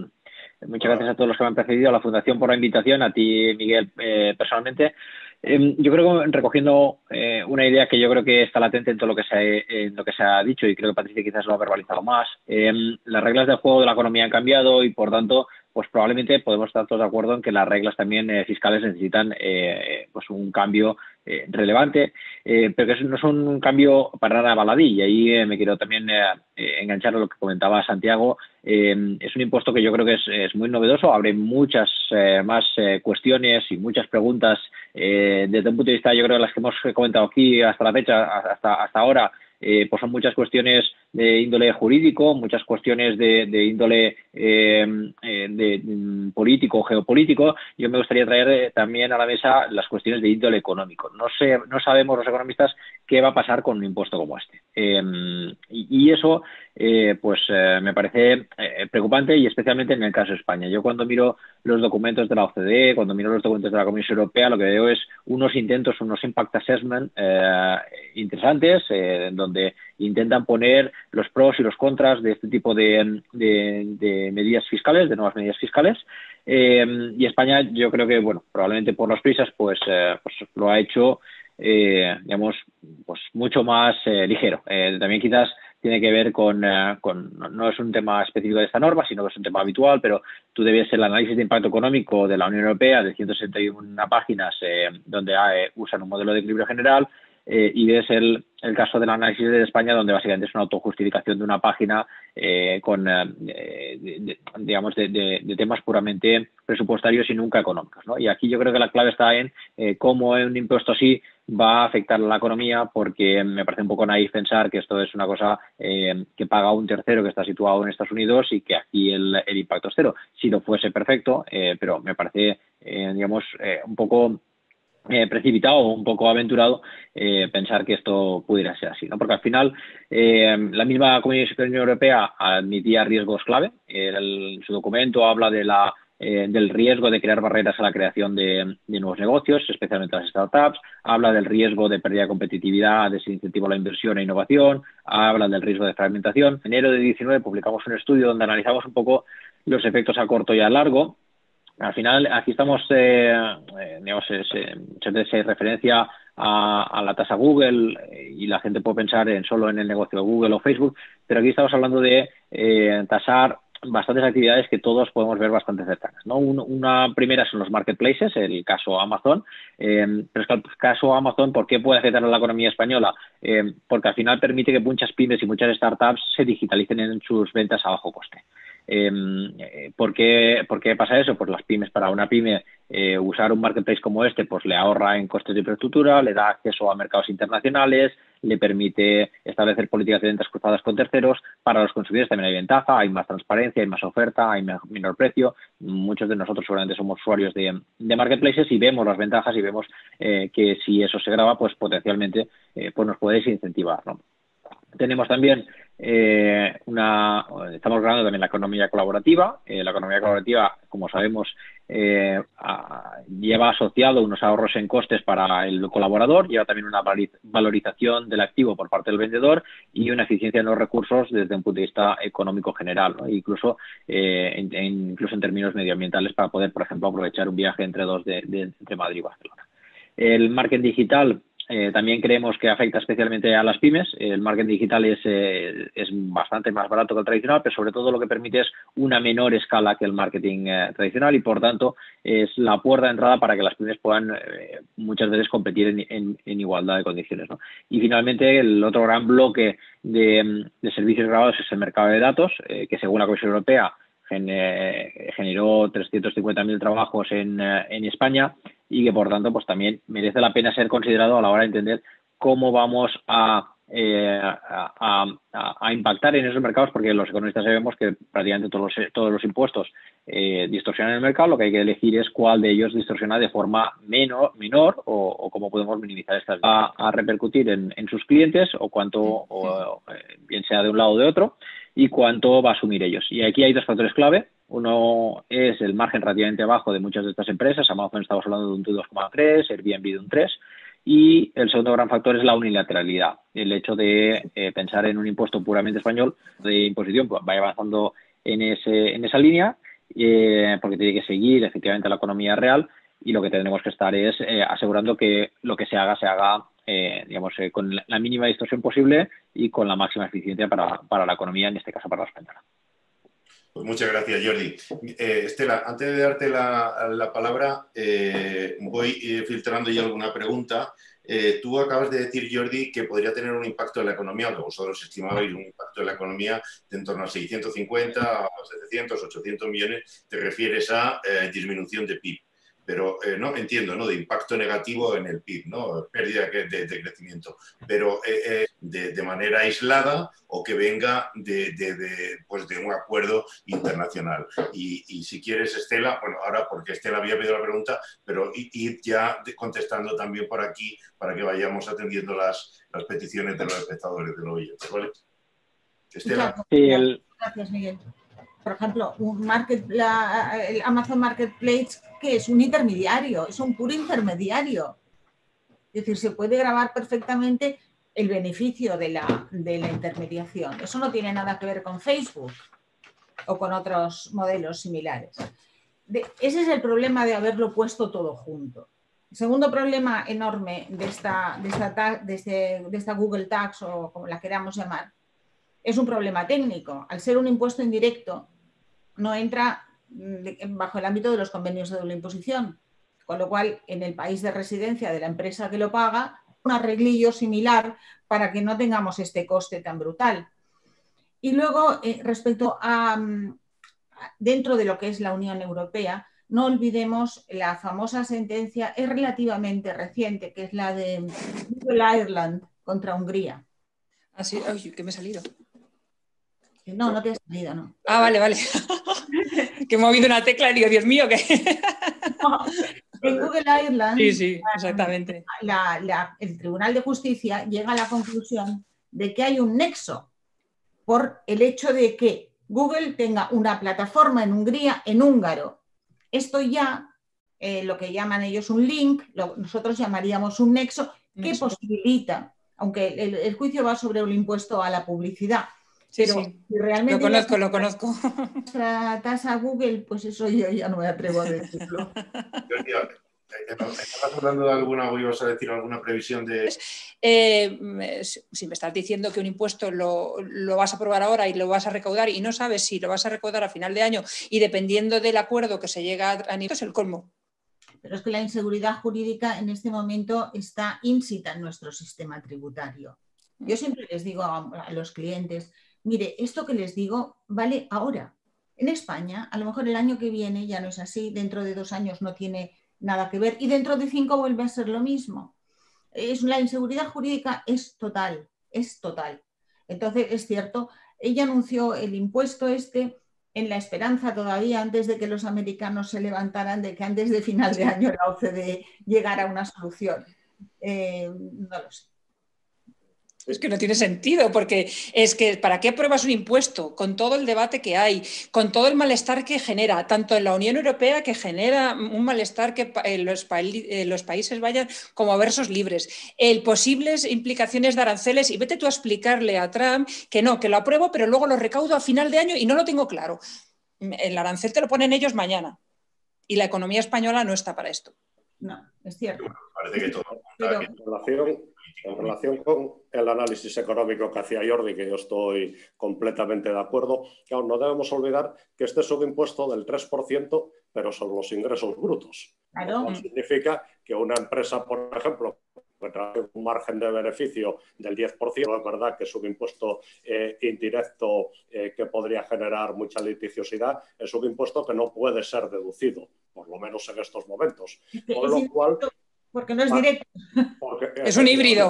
muchas gracias a todos los que me han precedido, a la Fundación por la invitación, a ti, Miguel, eh, personalmente. Eh, yo creo que recogiendo eh, una idea que yo creo que está latente en todo lo que se ha, en lo que se ha dicho, y creo que Patricia quizás lo ha verbalizado más, eh, las reglas del juego de la economía han cambiado y, por tanto, pues probablemente podemos estar todos de acuerdo en que las reglas también eh, fiscales necesitan eh, pues un cambio eh, relevante, eh, pero que no es un cambio para nada baladí, y ahí eh, me quiero también eh, eh, enganchar a lo que comentaba Santiago. Eh, es un impuesto que yo creo que es, es muy novedoso, abre muchas eh, más eh, cuestiones y muchas preguntas eh, desde un punto de vista, yo creo, de las que hemos comentado aquí hasta la fecha, hasta, hasta ahora. Eh, pues son muchas cuestiones de índole jurídico, muchas cuestiones de, de índole eh, de, de político o geopolítico. Yo me gustaría traer eh, también a la mesa las cuestiones de índole económico. No sé, no sabemos los economistas qué va a pasar con un impuesto como este. Eh, y, y eso eh, pues eh, me parece eh, preocupante, y especialmente en el caso de España. Yo cuando miro los documentos de la O C D E, cuando miro los documentos de la Comisión Europea, lo que veo es unos intentos, unos impact assessment eh, interesantes, eh, donde intentan poner los pros y los contras de este tipo de, de, de medidas fiscales, de nuevas medidas fiscales. Eh, y España, yo creo que, bueno, probablemente por las prisas, pues, eh, pues lo ha hecho, eh, digamos, pues mucho más eh, ligero. Eh, también quizás tiene que ver con, eh, con, no es un tema específico de esta norma, sino que es un tema habitual, pero tú debes el análisis de impacto económico de la Unión Europea de ciento sesenta y una páginas, eh, donde eh, usan un modelo de equilibrio general, eh, y ves el, el caso del análisis de España, donde básicamente es una autojustificación de una página eh, con, eh, de, de, digamos, de, de, de temas puramente presupuestarios y nunca económicos, ¿no? Y aquí yo creo que la clave está en eh, cómo un impuesto así va a afectar a la economía, porque me parece un poco naif pensar que esto es una cosa eh, que paga un tercero que está situado en Estados Unidos y que aquí el, el impacto es cero. Si lo fuese, perfecto, eh, pero me parece, eh, digamos, eh, un poco eh, precipitado o un poco aventurado eh, pensar que esto pudiera ser así, ¿no? Porque al final eh, la misma Comisión Europea admitía riesgos clave. El, su documento habla de la Eh, del riesgo de crear barreras a la creación de, de nuevos negocios, especialmente las startups, habla del riesgo de pérdida de competitividad, desincentivo a la inversión e innovación, habla del riesgo de fragmentación. En enero de diecinueve publicamos un estudio donde analizamos un poco los efectos a corto y a largo. Al final, aquí estamos, eh, eh, digamos, se, se, se referencia a, a la tasa Google, eh, y la gente puede pensar en solo en el negocio de Google o Facebook, pero aquí estamos hablando de eh, tasar bastantes actividades que todos podemos ver bastante cercanas, ¿no? Un, una primera son los marketplaces, el caso Amazon, eh, pero es que el caso Amazon, ¿por qué puede afectar a la economía española? Eh, porque al final permite que muchas pymes y muchas startups se digitalicen en sus ventas a bajo coste. Eh, ¿por, qué, ¿Por qué pasa eso? Pues las pymes, para una pyme, eh, usar un marketplace como este, pues le ahorra en costes de infraestructura, le da acceso a mercados internacionales, le permite establecer políticas de ventas cruzadas con terceros. Para los consumidores también hay ventaja, hay más transparencia, hay más oferta, hay menor precio. Muchos de nosotros seguramente somos usuarios de, de marketplaces y vemos las ventajas y vemos eh, que si eso se graba, pues potencialmente eh, pues nos puede desincentivar, ¿no? Tenemos también eh, una, estamos grabando también la economía colaborativa. Eh, la economía colaborativa, como sabemos, eh, a, lleva asociado unos ahorros en costes para el colaborador, lleva también una valorización del activo por parte del vendedor y una eficiencia en los recursos desde un punto de vista económico general, ¿no? Incluso, eh, en, en, incluso en términos medioambientales, para poder, por ejemplo, aprovechar un viaje entre dos de, de, entre Madrid y Barcelona. El marketing digital Eh, también creemos que afecta especialmente a las pymes. El marketing digital es, eh, es bastante más barato que el tradicional, pero sobre todo lo que permite es una menor escala que el marketing eh, tradicional y, por tanto, es la puerta de entrada para que las pymes puedan eh, muchas veces competir en, en, en igualdad de condiciones, ¿no? Y, finalmente, el otro gran bloque de, de servicios grabados es el mercado de datos, eh, que según la Comisión Europea generó trescientos cincuenta mil trabajos en, en España y que, por tanto, pues también merece la pena ser considerado a la hora de entender cómo vamos a, eh, a, a, a impactar en esos mercados, porque los economistas sabemos que prácticamente todos los, todos los impuestos eh, distorsionan el mercado. Lo que hay que elegir es cuál de ellos distorsiona de forma menor, menor o, o cómo podemos minimizar estas. Va a repercutir en, en sus clientes o cuánto, o, bien sea de un lado o de otro, y cuánto va a asumir ellos. Y aquí hay dos factores clave. Uno es el margen relativamente bajo de muchas de estas empresas. Amazon estamos hablando de un dos coma tres, Airbnb de un tres. Y el segundo gran factor es la unilateralidad. El hecho de eh, pensar en un impuesto puramente español de imposición, pues vaya avanzando en, ese, en esa línea, eh, porque tiene que seguir efectivamente la economía real, y lo que tendremos que estar es eh, asegurando que lo que se haga, se haga Eh, digamos, eh, con la mínima distorsión posible y con la máxima eficiencia para, para la economía, en este caso para la española. Pues muchas gracias, Jordi. Eh, Estela, antes de darte la, la palabra, eh, voy eh, filtrando ya alguna pregunta. Eh, tú acabas de decir, Jordi, que podría tener un impacto en la economía, o que vosotros estimabais un impacto en la economía de en torno a seiscientos cincuenta, a setecientos, ochocientos millones. Te refieres a eh, disminución de P I B. Pero eh, no entiendo, ¿no? De impacto negativo en el P I B, ¿no? Pérdida de, de, de crecimiento. Pero eh, eh, de, de manera aislada o que venga de, de, de, pues de un acuerdo internacional. Y, y si quieres, Estela, bueno, ahora porque Estela había pedido la pregunta, pero ir ya contestando también por aquí para que vayamos atendiendo las, las peticiones de los espectadores, de los oyentes, ¿vale? Estela. Sí, el... Gracias, Miguel. Por ejemplo, un market, la, el Amazon Marketplace, que es un intermediario, es un puro intermediario. Es decir, se puede grabar perfectamente el beneficio de la, de la intermediación. Eso no tiene nada que ver con Facebook o con otros modelos similares. De, ese es el problema de haberlo puesto todo junto. El segundo problema enorme de esta, de esta, de este, de esta Google Tax, o como la queramos llamar, es un problema técnico. Al ser un impuesto indirecto, no entra bajo el ámbito de los convenios de doble imposición, con lo cual en el país de residencia de la empresa que lo paga, un arreglillo similar para que no tengamos este coste tan brutal. Y luego, eh, respecto a, dentro de lo que es la Unión Europea, no olvidemos la famosa sentencia, es relativamente reciente, que es la de Google Ireland contra Hungría. Ah, sí, ay, que me he salido. No, no te has salido, no. Ah, vale, vale. Que he movido una tecla y digo, Dios mío, ¿qué? No, en Google Ireland, sí, sí, exactamente. La, la, el Tribunal de Justicia llega a la conclusión de que hay un nexo por el hecho de que Google tenga una plataforma en Hungría en húngaro. Esto ya, eh, lo que llaman ellos un link, lo, nosotros llamaríamos un nexo, que nexo. posibilita, aunque el, el juicio va sobre el impuesto a la publicidad. Sí, pero sí. Si realmente lo conozco, lo conozco. Nuestra tasa Google, pues eso yo ya no me atrevo a decirlo. ¿Estás hablando de alguna, o ibas a decir alguna previsión de...? Eh, si me estás diciendo que un impuesto lo, lo vas a aprobar ahora y lo vas a recaudar y no sabes si lo vas a recaudar a final de año y dependiendo del acuerdo que se llega a nivel, es el colmo. Pero es que la inseguridad jurídica en este momento está ínsita en nuestro sistema tributario. Yo siempre les digo a, a los clientes, mire, esto que les digo vale ahora. En España, a lo mejor el año que viene ya no es así, dentro de dos años no tiene nada que ver y dentro de cinco vuelve a ser lo mismo. Es, la inseguridad jurídica es total, es total. Entonces, es cierto, ella anunció el impuesto este en la esperanza todavía, antes de que los americanos se levantaran, de que antes de final de año la O C D E llegara a una solución. Eh, no lo sé. Es que no tiene sentido, porque es que ¿para qué apruebas un impuesto? Con todo el debate que hay, con todo el malestar que genera, tanto en la Unión Europea, que genera un malestar que los, pa los países vayan como a versos libres, el posibles implicaciones de aranceles, y vete tú a explicarle a Trump que no, que lo apruebo, pero luego lo recaudo a final de año y no lo tengo claro. El arancel te lo ponen ellos mañana y la economía española no está para esto. No, es cierto. Parece que todo... Pero... En relación, en relación con el análisis económico que hacía Jordi, que yo estoy completamente de acuerdo, claro, no debemos olvidar que este es un impuesto del tres por ciento, pero son los ingresos brutos. Claro. Eso significa que una empresa, por ejemplo, que trae un margen de beneficio del diez por ciento, es verdad que es un impuesto eh, indirecto eh, que podría generar mucha litigiosidad, es un impuesto que no puede ser deducido, por lo menos en estos momentos. Con lo cual... Porque no es directo. Porque, es un híbrido.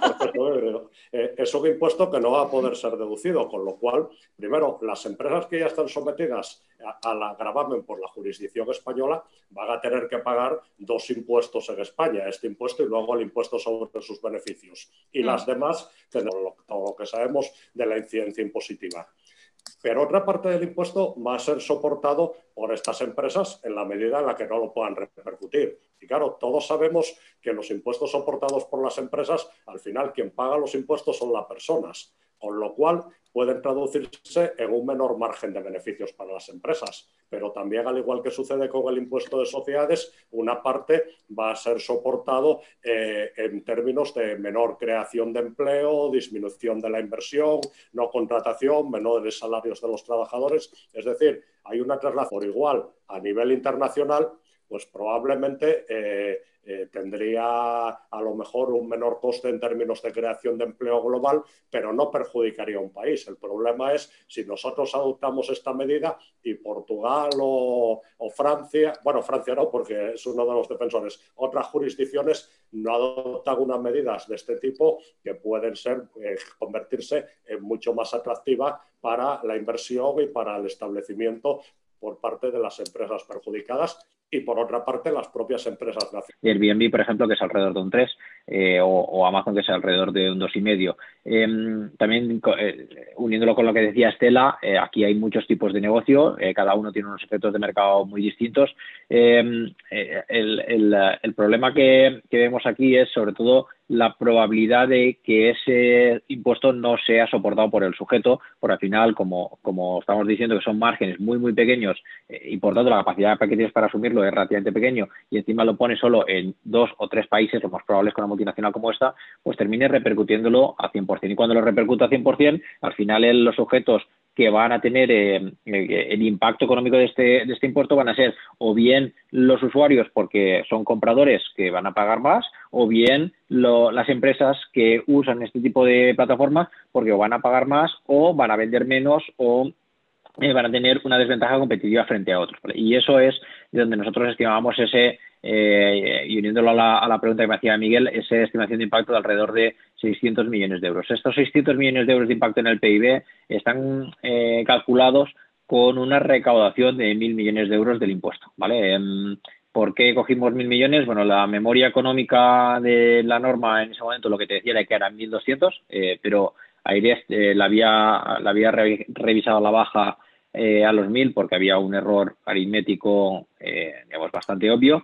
Eh, es un impuesto que no va a poder ser deducido, con lo cual, primero, las empresas que ya están sometidas al gravamen por la jurisdicción española van a tener que pagar dos impuestos en España, este impuesto y luego el impuesto sobre sus beneficios. Y mm. las demás, todo lo que sabemos de la incidencia impositiva. Pero otra parte del impuesto va a ser soportado por estas empresas en la medida en la que no lo puedan repercutir. Y claro, todos sabemos que los impuestos soportados por las empresas, al final quien paga los impuestos son las personas, con lo cual pueden traducirse en un menor margen de beneficios para las empresas. Pero también, al igual que sucede con el impuesto de sociedades, una parte va a ser soportado eh, en términos de menor creación de empleo, disminución de la inversión, no contratación, menores salarios de los trabajadores. Es decir, hay una traslación por igual a nivel internacional, pues probablemente eh, eh, tendría a lo mejor un menor coste en términos de creación de empleo global, pero no perjudicaría a un país. El problema es si nosotros adoptamos esta medida y Portugal o, o Francia, bueno, Francia no, porque es uno de los defensores, otras jurisdicciones no adoptan unas medidas de este tipo que pueden ser, eh, convertirse en mucho más atractivas para la inversión y para el establecimiento por parte de las empresas perjudicadas y, por otra parte, las propias empresas nacionales. Airbnb, por ejemplo, que es alrededor de un tres, eh, o, o Amazon, que es alrededor de un dos y medio. Eh, también, eh, uniéndolo con lo que decía Estela, eh, aquí hay muchos tipos de negocio, eh, cada uno tiene unos efectos de mercado muy distintos. Eh, eh, el, el, el problema que, que vemos aquí es, sobre todo, la probabilidad de que ese impuesto no sea soportado por el sujeto, porque al final, como, como estamos diciendo, que son márgenes muy, muy pequeños eh, y por tanto la capacidad que tienes para asumirlo es relativamente pequeño y encima lo pone solo en dos o tres países, lo más probable es que una multinacional como esta, pues termine repercutiéndolo a cien por cien. Y cuando lo repercuta a cien por cien, al final el, los sujetos que van a tener eh, el impacto económico de este, de este impuesto van a ser o bien los usuarios porque son compradores que van a pagar más, o bien lo, las empresas que usan este tipo de plataformas porque o van a pagar más o van a vender menos o eh, van a tener una desventaja competitiva frente a otros, ¿vale? Y eso es de donde nosotros estimamos ese, eh, y uniéndolo a la, a la pregunta que me hacía Miguel, esa estimación de impacto de alrededor de seiscientos millones de euros. Estos seiscientos millones de euros de impacto en el P I B están eh, calculados con una recaudación de mil millones de euros del impuesto, ¿vale? Eh, ¿Por qué cogimos mil millones? Bueno, la memoria económica de la norma en ese momento lo que te decía era que eran mil doscientos, eh, pero Aires eh, la había, la había re, revisado a la baja eh, a los mil porque había un error aritmético eh, digamos, bastante obvio.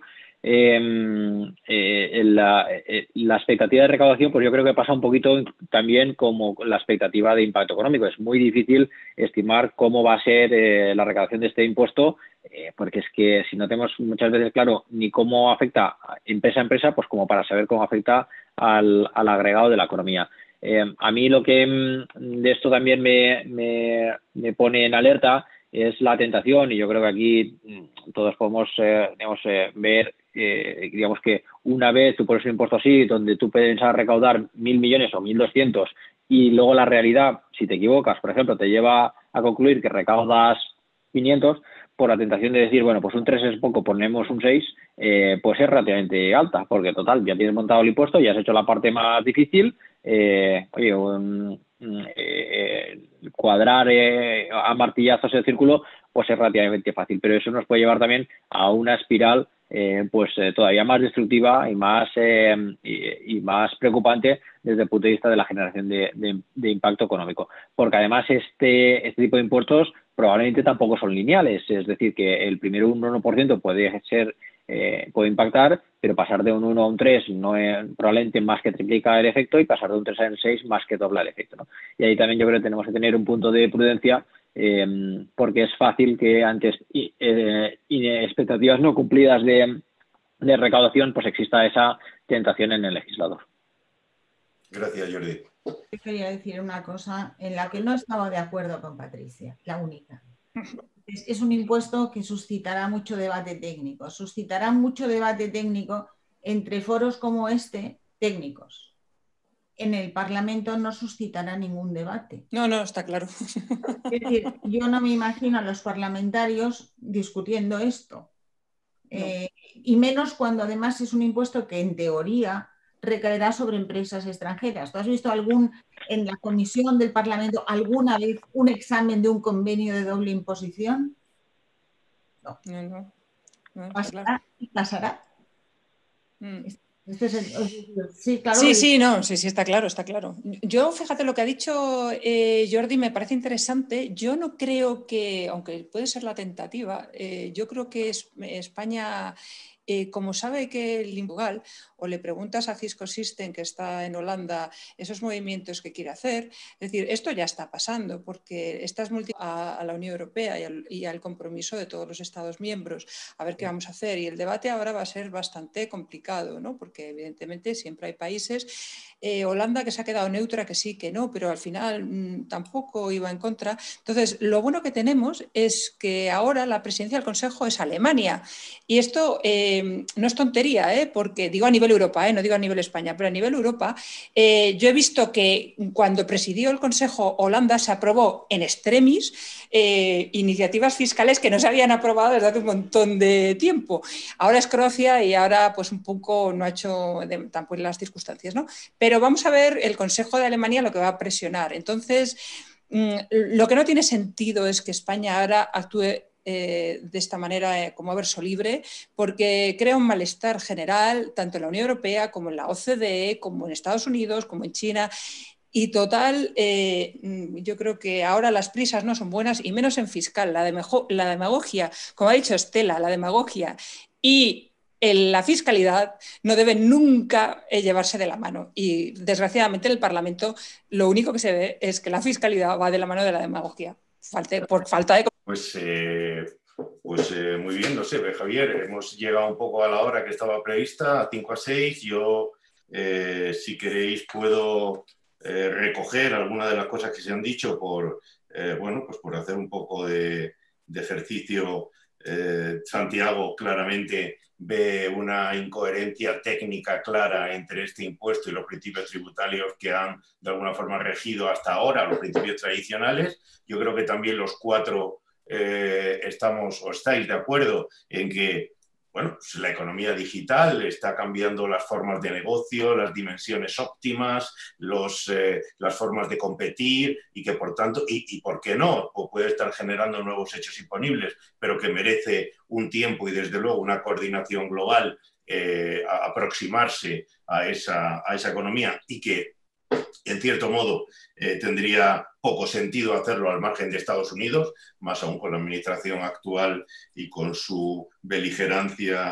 eh, eh, la, eh, la expectativa de recaudación, pues yo creo que pasa un poquito también como la expectativa de impacto económico. Es muy difícil estimar cómo va a ser eh, la recaudación de este impuesto, eh, porque es que si no tenemos muchas veces claro ni cómo afecta empresa a empresa, pues como para saber cómo afecta al, al agregado de la economía. Eh, a mí lo que de esto también me, me, me pone en alerta es la tentación, y yo creo que aquí todos podemos eh, digamos, eh, ver, eh, digamos que una vez tú pones un impuesto así, donde tú piensas recaudar mil millones o mil doscientos, y luego la realidad, si te equivocas, por ejemplo, te lleva a concluir que recaudas quinientos, por la tentación de decir, bueno, pues un tres es poco, ponemos un seis, eh, pues es relativamente alta, porque total, ya tienes montado el impuesto, ya has hecho la parte más difícil, eh, oye, un, eh, cuadrar eh, a martillazos el círculo, pues es relativamente fácil, pero eso nos puede llevar también a una espiral eh, pues eh, todavía más destructiva y más eh, y, y más preocupante desde el punto de vista de la generación de, de, de impacto económico, porque además este, este tipo de impuestos probablemente tampoco son lineales, es decir, que el primero un uno por ciento puede ser eh, puede impactar, pero pasar de un uno a un tres no es probablemente más que triplica el efecto, y pasar de un tres a un seis más que dobla el efecto, ¿no? Y ahí también yo creo que tenemos que tener un punto de prudencia, eh, porque es fácil que ante eh, expectativas no cumplidas de, de recaudación pues exista esa tentación en el legislador. Gracias, Jordi. Yo quería decir una cosa en la que no estaba de acuerdo con Patricia, la única. Es, es un impuesto que suscitará mucho debate técnico, suscitará mucho debate técnico entre foros como este, técnicos. En el Parlamento no suscitará ningún debate. No, no, está claro. Es decir, yo no me imagino a los parlamentarios discutiendo esto. No. Eh, y menos cuando además es un impuesto que en teoría recaerá sobre empresas extranjeras. ¿Tú has visto algún, en la comisión del Parlamento alguna vez un examen de un convenio de doble imposición? No. No, no. no pasará claro. y pasará. Mm. Este es el, sí, claro. Sí, sí, no, sí, sí, está claro, está claro. Yo, fíjate, lo que ha dicho eh, Jordi me parece interesante. Yo no creo que, aunque puede ser la tentativa, eh, yo creo que es, España... Eh, como sabe que el Limbugal, o le preguntas a Cisco System, que está en Holanda, esos movimientos que quiere hacer, es decir, esto ya está pasando, porque estás multi a, a la Unión Europea y al, y al compromiso de todos los Estados miembros, a ver qué vamos a hacer. Y el debate ahora va a ser bastante complicado, ¿no? Porque evidentemente siempre hay países, eh, Holanda que se ha quedado neutra, que sí, que no, pero al final mmm, tampoco iba en contra. Entonces, lo bueno que tenemos es que ahora la presidencia del Consejo es Alemania, y esto... Eh, no es tontería, ¿eh? Porque digo a nivel Europa, ¿eh? No digo a nivel España, pero a nivel Europa, eh, yo he visto que cuando presidió el Consejo Holanda se aprobó en extremis eh, iniciativas fiscales que no se habían aprobado desde hace un montón de tiempo. Ahora es Croacia y ahora pues un poco no ha hecho de, tampoco las circunstancias, ¿no? Pero vamos a ver el Consejo de Alemania lo que va a presionar. Entonces, mmm, lo que no tiene sentido es que España ahora actúe Eh, de esta manera eh, como a verso libre, porque crea un malestar general tanto en la Unión Europea como en la O C D E, como en Estados Unidos, como en China. Y total, eh, yo creo que ahora las prisas no son buenas, y menos en fiscal. La, la demagogia, como ha dicho Estela, la demagogia y el, la fiscalidad no deben nunca eh, llevarse de la mano. Y desgraciadamente en el Parlamento lo único que se ve es que la fiscalidad va de la mano de la demagogia. Falte, por falta de... Pues, eh, pues eh, muy bien, no sé, Javier, hemos llegado un poco a la hora que estaba prevista, a cinco a seis. Yo, eh, si queréis, puedo eh, recoger algunas de las cosas que se han dicho por, eh, bueno, pues por hacer un poco de, de ejercicio. Eh, Santiago claramente ve una incoherencia técnica clara entre este impuesto y los principios tributarios que han de alguna forma regido hasta ahora, los principios tradicionales. Yo creo que también los cuatro eh, estamos o estáis de acuerdo en que, bueno, pues la economía digital está cambiando las formas de negocio, las dimensiones óptimas, los, eh, las formas de competir, y que por tanto, y, y por qué no, o puede estar generando nuevos hechos imponibles, pero que merece un tiempo y desde luego una coordinación global, eh, a aproximarse a esa, a esa economía, y que en cierto modo eh, tendría poco sentido hacerlo al margen de Estados Unidos, más aún con la administración actual y con su beligerancia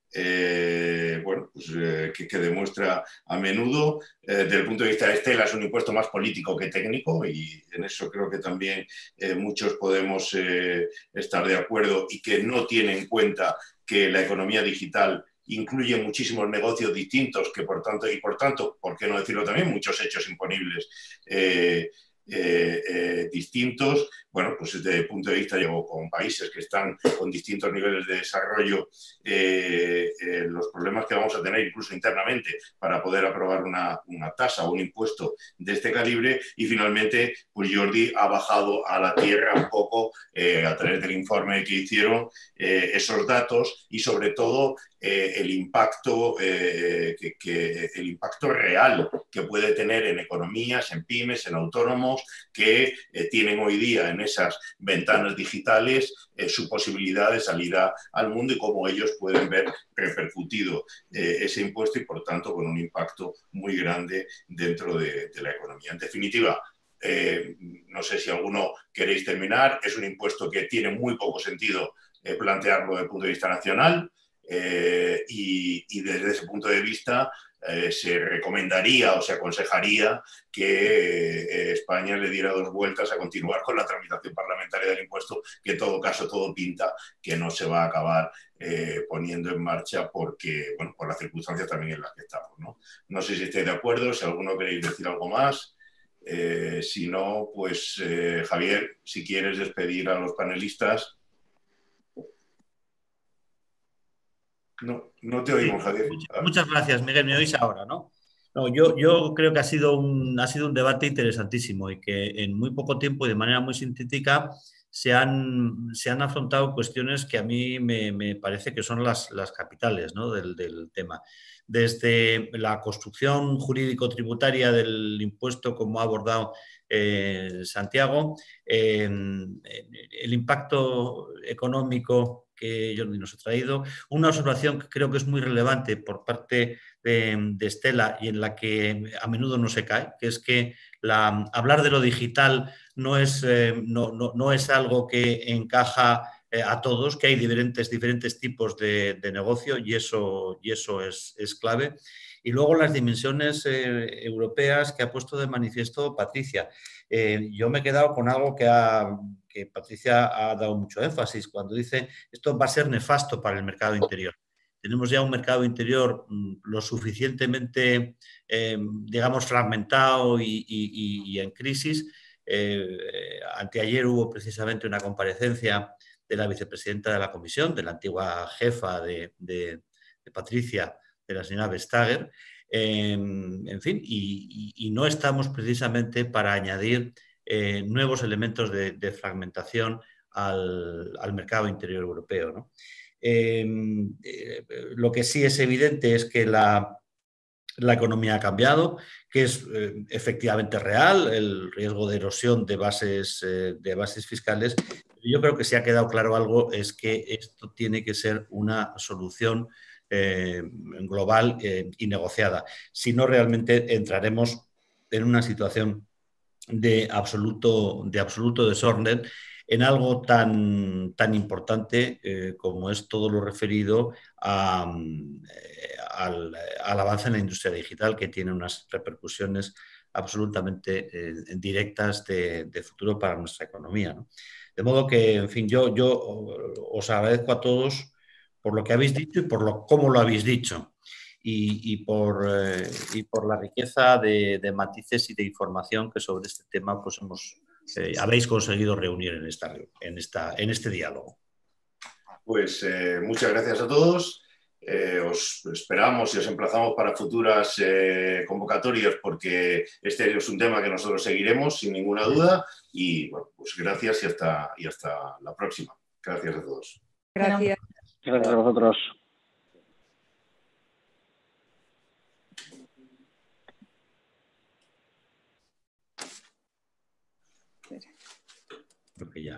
eh, bueno, pues, eh, que, que demuestra a menudo, eh, desde el punto de vista de Estela, es un impuesto más político que técnico, y en eso creo que también eh, muchos podemos eh, estar de acuerdo, y que no tiene en cuenta que la economía digital incluye muchísimos negocios distintos que por tanto, y por tanto, ¿por qué no decirlo también? Muchos hechos imponibles eh, eh, eh, distintos. Bueno, pues desde el punto de vista, yo con países que están con distintos niveles de desarrollo, eh, eh, los problemas que vamos a tener incluso internamente para poder aprobar una, una tasa o un impuesto de este calibre. Y finalmente, pues Jordi ha bajado a la tierra un poco, eh, a través del informe que hicieron, eh, esos datos, y sobre todo eh, el impacto eh, que, que, el impacto real que puede tener en economías, en pymes, en autónomos que eh, tienen hoy día en esas ventanas digitales eh, su posibilidad de salir a, al mundo, y cómo ellos pueden ver repercutido eh, ese impuesto, y por tanto con un impacto muy grande dentro de, de la economía. En definitiva, eh, no sé si alguno queréis terminar. Es un impuesto que tiene muy poco sentido eh, plantearlo desde el punto de vista nacional, eh, y, y desde ese punto de vista Eh, se recomendaría o se aconsejaría que eh, España le diera dos vueltas a continuar con la tramitación parlamentaria del impuesto, que en todo caso todo pinta que no se va a acabar eh, poniendo en marcha, porque, bueno, por las circunstancias también en las que estamos, ¿no? No sé si estáis de acuerdo, si alguno queréis decir algo más. Eh, si no, pues eh, Javier, si quieres despedir a los panelistas. No, no te oímos, Sí, Javier. muchas, muchas gracias, Miguel. Me oís ahora, ¿no? No, yo, yo creo que ha sido, un, ha sido un debate interesantísimo, y que en muy poco tiempo y de manera muy sintética se han, se han afrontado cuestiones que a mí me, me parece que son las, las capitales, ¿no?, del, del tema. Desde la construcción jurídico-tributaria del impuesto, como ha abordado eh, Santiago, eh, el impacto económico que Jordi nos ha traído, una observación que creo que es muy relevante por parte de, de Estela, y en la que a menudo no se cae, que es que la, hablar de lo digital no es, eh, no, no, no es algo que encaja eh, a todos, que hay diferentes, diferentes tipos de, de negocio, y eso, y eso es, es clave. Y luego las dimensiones eh, europeas que ha puesto de manifiesto Patricia. Eh, yo me he quedado con algo que, ha, que Patricia ha dado mucho énfasis cuando dice esto va a ser nefasto para el mercado interior. Tenemos ya un mercado interior mmm, lo suficientemente, eh, digamos, fragmentado y, y, y en crisis. Eh, anteayer hubo precisamente una comparecencia de la vicepresidenta de la Comisión, de la antigua jefa de, de, de Patricia, de la señora Vestager. Eh, en fin, y, y, y no estamos precisamente para añadir eh, nuevos elementos de, de fragmentación al, al mercado interior europeo, ¿no? Eh, eh, lo que sí es evidente es que la, la economía ha cambiado, que es eh, efectivamente real el riesgo de erosión de bases, eh, de bases fiscales. Yo creo que si ha quedado claro algo es que esto tiene que ser una solución eh, global eh, y negociada. Si no, realmente entraremos en una situación de absoluto, de absoluto desorden en algo tan, tan importante eh, como es todo lo referido a, eh, al, al avance en la industria digital, que tiene unas repercusiones absolutamente eh, directas de, de futuro para nuestra economía, ¿no? De modo que, en fin, yo, yo os agradezco a todos por lo que habéis dicho y por lo, cómo lo habéis dicho. Y, y, por, eh, y por la riqueza de, de matices y de información que sobre este tema pues hemos, eh, habéis conseguido reunir en, esta, en, esta, en este diálogo. Pues eh, muchas gracias a todos. Eh, os esperamos y os emplazamos para futuras eh, convocatorias, porque este es un tema que nosotros seguiremos sin ninguna duda. Y bueno, pues gracias y hasta, y hasta la próxima. Gracias a todos. Gracias. Gracias a vosotros. Creo que ya.